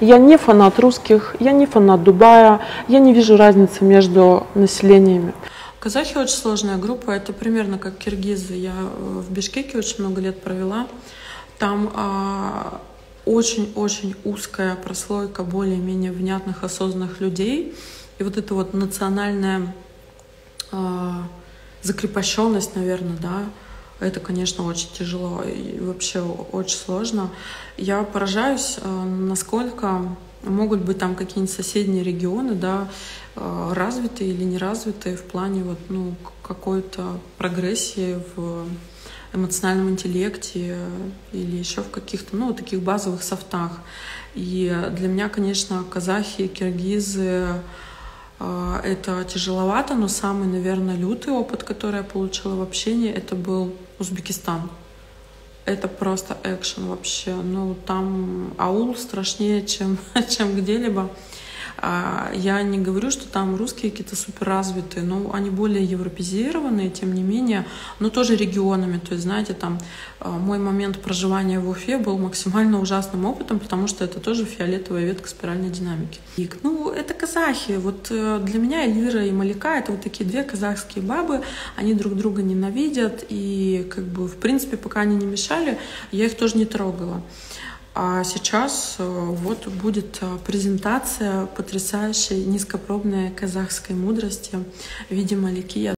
Я не фанат русских, я не фанат Дубая, я не вижу разницы между населениями. Казахи очень сложная группа, это примерно как киргизы. Я в Бишкеке очень много лет провела. Там очень-очень узкая прослойка более-менее внятных, осознанных людей. И вот эта вот национальная закрепощенность, наверное, да, это, конечно, очень тяжело и вообще очень сложно. Я поражаюсь, насколько могут быть там какие-нибудь соседние регионы, да, развитые или неразвитые в плане вот, ну, какой-то прогрессии в эмоциональном интеллекте или еще в каких-то, ну, таких базовых софтах. И для меня, конечно, казахи, киргизы это тяжеловато, но самый, наверное, лютый опыт, который я получила в общении, это был Узбекистан. Это просто экшен вообще. Ну, там аул страшнее, чем где-либо. Я не говорю, что там русские какие-то суперразвитые, но они более европезированные, тем не менее, но тоже регионами. То есть, знаете, там мой момент проживания в Уфе был максимально ужасным опытом, потому что это тоже фиолетовая ветка спиральной динамики. И, ну, это казахи. Вот для меня Эльвира и Малика — это вот такие две казахские бабы. Они друг друга ненавидят, и, как бы, в принципе, пока они не мешали, я их тоже не трогала. А сейчас вот будет презентация потрясающей низкопробной казахской мудрости в виде Малики.